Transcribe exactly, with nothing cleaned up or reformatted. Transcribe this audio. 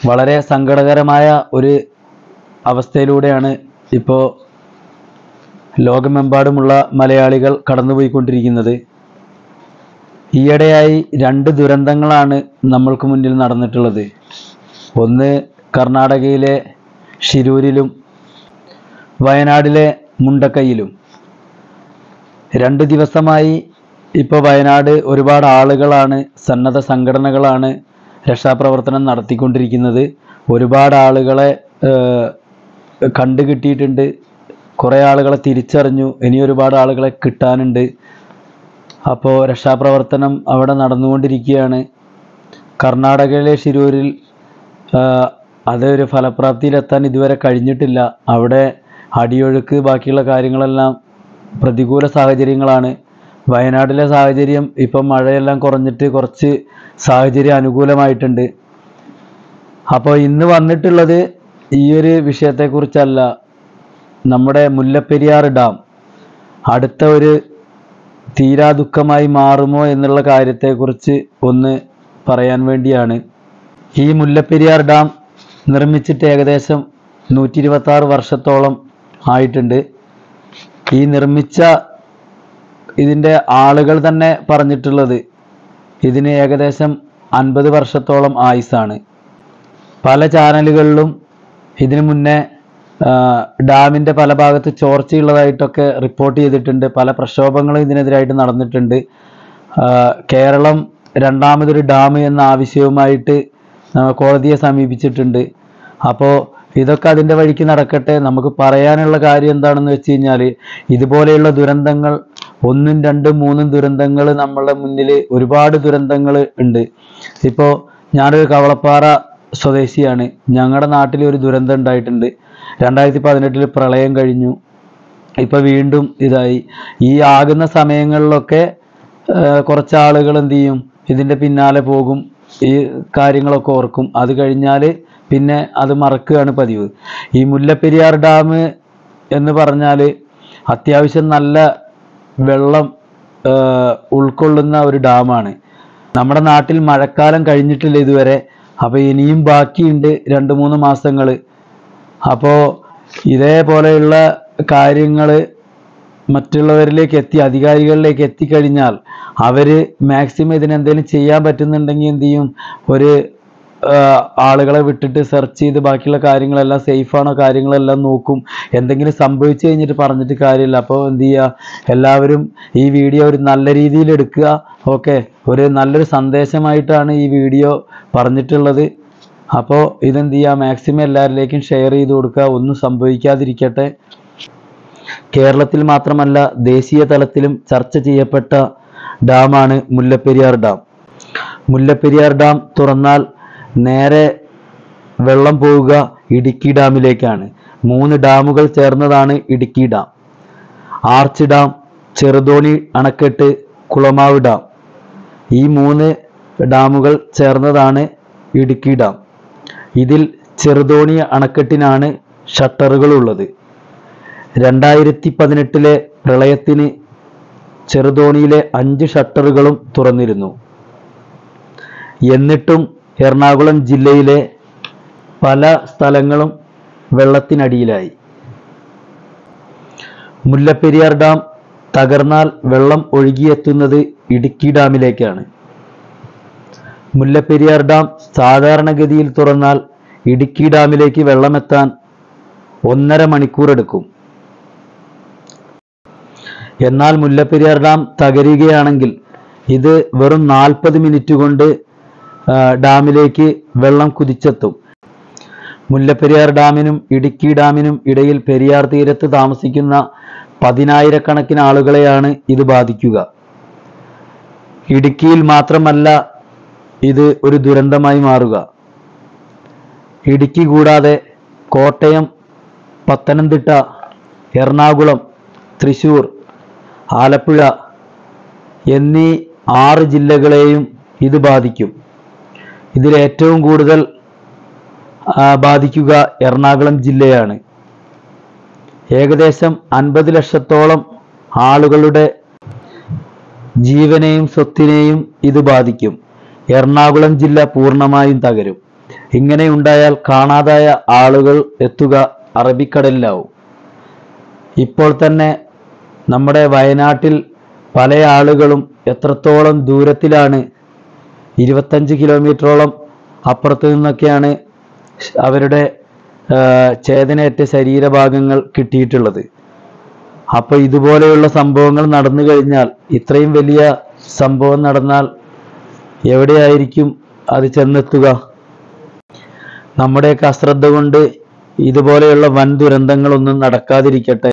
വളരെ സങ്കടകരമായ ഒരു അവസ്ഥയിലൂടെയാണ് ഇപ്പോൾ ലോകമെമ്പാടുമുള്ള മലയാളികൾ കടന്നുപോയിക്കൊണ്ടിരിക്കുന്നത്. ഈയിടെയായി രണ്ട് ദുരന്തങ്ങളാണ് നമ്മൾക്ക് മുന്നിൽ നടന്നിട്ടുള്ളത്. ഒന്ന് കർണാടകയിലെ ഷിരൂരിലും വയനാടിലെ മുണ്ടക്കൈയിലും. രണ്ട് ദിവസമായി ഇപ്പോൾ വയനാട് ഒരുപാട് ആളുകളാണ്, സന്നദ്ധ സംഘടനകളാണ് രക്ഷാപ്രവർത്തനം നടത്തിക്കൊണ്ടിരിക്കുന്നത്. ഒരുപാട് ആളുകളെ കണ്ടുകിട്ടിയിട്ടുണ്ട്, കുറേ ആളുകളെ തിരിച്ചറിഞ്ഞു, ഇനി ഒരുപാട് ആളുകളെ കിട്ടാനുണ്ട്. അപ്പോൾ രക്ഷാപ്രവർത്തനം അവിടെ നടന്നുകൊണ്ടിരിക്കുകയാണ്. കർണാടകയിലെ ഷിരൂരിൽ അതൊരു ഫലപ്രാപ്തിയിലെത്താൻ ഇതുവരെ കഴിഞ്ഞിട്ടില്ല. അവിടെ അടിയൊഴുക്ക് ബാക്കിയുള്ള കാര്യങ്ങളെല്ലാം പ്രതികൂല സാഹചര്യങ്ങളാണ്. വയനാട്ടിലെ സാഹചര്യം ഇപ്പം മഴയെല്ലാം കുറഞ്ഞിട്ട് കുറച്ച് സാഹചര്യം അനുകൂലമായിട്ടുണ്ട്. അപ്പോൾ ഇന്ന് വന്നിട്ടുള്ളത് ഈ ഒരു വിഷയത്തെക്കുറിച്ചല്ല, നമ്മുടെ മുല്ലപ്പെരിയാർ ഡാം അടുത്ത ഒരു തീരാ ദുഃഖമായി മാറുമോ എന്നുള്ള കാര്യത്തെക്കുറിച്ച് ഒന്ന് പറയാൻ വേണ്ടിയാണ്. ഈ മുല്ലപ്പെരിയാർ ഡാം നിർമ്മിച്ചിട്ട് ഏകദേശം നൂറ്റി ഇരുപത്തി ആറ് വർഷത്തോളം ആയിട്ടുണ്ട്. ഈ നിർമ്മിച്ച ഇതിൻ്റെ ആളുകൾ തന്നെ പറഞ്ഞിട്ടുള്ളത് ഇതിന് ഏകദേശം അൻപത് വർഷത്തോളം ആയുസാണ്. പല ചാനലുകളിലും ഇതിനു മുന്നേ ഡാമിൻ്റെ പല ഭാഗത്ത് ചോർച്ചയുള്ളതായിട്ടൊക്കെ റിപ്പോർട്ട് ചെയ്തിട്ടുണ്ട്. പല പ്രക്ഷോഭങ്ങളും ഇതിനെതിരായിട്ട് നടന്നിട്ടുണ്ട്. കേരളം രണ്ടാമതൊരു ഡാം എന്ന ആവശ്യവുമായിട്ട് കോടതിയെ സമീപിച്ചിട്ടുണ്ട്. അപ്പോൾ ഇതൊക്കെ അതിൻ്റെ വഴിക്ക് നടക്കട്ടെ. നമുക്ക് പറയാനുള്ള കാര്യം എന്താണെന്ന് വെച്ച് കഴിഞ്ഞാൽ, ഇതുപോലെയുള്ള ദുരന്തങ്ങൾ ഒന്നും രണ്ടും മൂന്നും ദുരന്തങ്ങൾ നമ്മളുടെ മുന്നിൽ ഒരുപാട് ദുരന്തങ്ങൾ ഉണ്ട്. ഇപ്പോൾ ഞാനൊരു കവളപ്പാറ സ്വദേശിയാണ്. ഞങ്ങളുടെ നാട്ടിൽ ഒരു ദുരന്തം ഉണ്ടായിട്ടുണ്ട്. രണ്ടായിരത്തി പതിനെട്ടിൽ പ്രളയം കഴിഞ്ഞു. ഇപ്പോൾ വീണ്ടും ഇതായി. ഈ ആകുന്ന സമയങ്ങളിലൊക്കെ കുറച്ച് ആളുകൾ എന്ത് ചെയ്യും, ഇതിൻ്റെ പിന്നാലെ പോകും, ഈ കാര്യങ്ങളൊക്കെ ഓർക്കും. അത് കഴിഞ്ഞാൽ പിന്നെ അത് മറക്കുകയാണ് പതിവ്. ഈ മുല്ലപ്പെരിയാർ ഡാം എന്ന് പറഞ്ഞാൽ അത്യാവശ്യം നല്ല വെള്ളം ഉൾക്കൊള്ളുന്ന ഒരു ഡാമാണ്. നമ്മുടെ നാട്ടിൽ മഴക്കാലം കഴിഞ്ഞിട്ടില്ല ഇതുവരെ. അപ്പോൾ ഇനിയും ബാക്കിയുണ്ട് രണ്ട് മൂന്ന് മാസങ്ങൾ. അപ്പോൾ ഇതേപോലെയുള്ള കാര്യങ്ങൾ മറ്റുള്ളവരിലേക്ക് എത്തി, അധികാരികളിലേക്ക് എത്തിക്കഴിഞ്ഞാൽ അവർ മാക്സിമം ഇതിനെന്തെങ്കിലും ചെയ്യാൻ പറ്റുന്നുണ്ടെങ്കിൽ എന്ത് ചെയ്യും, ഒരു ആളുകളെ വിട്ടിട്ട് സെർച്ച് ചെയ്ത് ബാക്കിയുള്ള കാര്യങ്ങളെല്ലാം സേഫാണോ കാര്യങ്ങളെല്ലാം നോക്കും. എന്തെങ്കിലും സംഭവിച്ചു കഴിഞ്ഞിട്ട് പറഞ്ഞിട്ട് കാര്യമില്ല. അപ്പോൾ എന്ത് ചെയ്യുക, എല്ലാവരും ഈ വീഡിയോ ഒരു നല്ല രീതിയിൽ എടുക്കുക. ഓക്കെ, ഒരു നല്ലൊരു സന്ദേശമായിട്ടാണ് ഈ വീഡിയോ പറഞ്ഞിട്ടുള്ളത്. അപ്പോൾ ഇതെന്ത് ചെയ്യുക, മാക്സിമം എല്ലാവരിലേക്കും ഷെയർ ചെയ്ത് കൊടുക്കുക. ഒന്നും സംഭവിക്കാതിരിക്കട്ടെ. കേരളത്തിൽ മാത്രമല്ല ദേശീയ തലത്തിലും ചർച്ച ചെയ്യപ്പെട്ട ഡാമാണ് മുല്ലപ്പെരിയാർ ഡാം. മുല്ലപ്പെരിയാർ ഡാം തുറന്നാൽ നേരെ വെള്ളം പോവുക ഇടുക്കി ഡാമിലേക്കാണ്. മൂന്ന് ഡാമുകൾ ചേർന്നതാണ് Idukki dam. Arch dam, Cheruthoni അണക്കെട്ട്, കുളമാവ് ഡാം. ഈ മൂന്ന് ഡാമുകൾ ചേർന്നതാണ് ഇടുക്കി ഡാം. ഇതിൽ ചെറുതോണി അണക്കെട്ടിനാണ് ഷട്ടറുകൾ ഉള്ളത്. രണ്ടായിരത്തി പതിനെട്ടിലെ പ്രളയത്തിന് ചെറുതോണിയിലെ അഞ്ച് ഷട്ടറുകളും തുറന്നിരുന്നു. എന്നിട്ടും എറണാകുളം ജില്ലയിലെ പല സ്ഥലങ്ങളും വെള്ളത്തിനടിയിലായി. മുല്ലപ്പെരിയാർ ഡാം തകർന്നാൽ വെള്ളം ഒഴുകിയെത്തുന്നത് ഇടുക്കി ഡാമിലേക്കാണ്. മുല്ലപ്പെരിയാർ ഡാം സാധാരണഗതിയിൽ തുറന്നാൽ ഇടുക്കി ഡാമിലേക്ക് വെള്ളമെത്താൻ ഒന്നര മണിക്കൂർ എടുക്കും. എന്നാൽ മുല്ലപ്പെരിയാർ ഡാം തകരുകയാണെങ്കിൽ ഇത് വെറും നാൽപ്പത് മിനിറ്റ് കൊണ്ട് ഡാമിലേക്ക് വെള്ളം കുതിച്ചെത്തും. മുല്ലപ്പെരിയാർ ഡാമിനും ഇടുക്കി ഡാമിനും ഇടയിൽ പെരിയാർ തീരത്ത് താമസിക്കുന്ന പതിനായിരക്കണക്കിന് ആളുകളെയാണ് ഇത് ബാധിക്കുക. ഇടുക്കിയിൽ മാത്രമല്ല ഇത് ഒരു ദുരന്തമായി മാറുക. ഇടുക്കി കൂടാതെ കോട്ടയം, പത്തനംതിട്ട, എറണാകുളം, തൃശ്ശൂർ, ആലപ്പുഴ എന്നീ ആറ് ജില്ലകളെയും ഇത് ബാധിക്കും. ഇതിൽ ഏറ്റവും കൂടുതൽ ബാധിക്കുക എറണാകുളം ജില്ലയാണ്. ഏകദേശം അൻപത് ലക്ഷത്തോളം ആളുകളുടെ ജീവനെയും സ്വത്തിനെയും ഇത് ബാധിക്കും. എറണാകുളം ജില്ല പൂർണ്ണമായും തകരും. ഇങ്ങനെ ഉണ്ടായാൽ കാണാതായ ആളുകൾ എത്തുക അറബിക്കടലിലാവും. ഇപ്പോൾ തന്നെ നമ്മുടെ വയനാട്ടിൽ പല ആളുകളും എത്രത്തോളം ദൂരത്തിലാണ്, ഇരുപത്തഞ്ച് കിലോമീറ്ററോളം അപ്പുറത്ത് നിന്നൊക്കെയാണ് അവരുടെ ചേതനയേറ്റ ശരീരഭാഗങ്ങൾ കിട്ടിയിട്ടുള്ളത്. അപ്പോൾ ഇതുപോലെയുള്ള സംഭവങ്ങൾ നടന്നു കഴിഞ്ഞാൽ, ഇത്രയും വലിയ സംഭവം നടന്നാൽ എവിടെയായിരിക്കും അത് ചെന്നെത്തുക? നമ്മുടെയൊക്കെ അശ്രദ്ധ കൊണ്ട് ഇതുപോലെയുള്ള വൻ ദുരന്തങ്ങളൊന്നും നടക്കാതിരിക്കട്ടെ.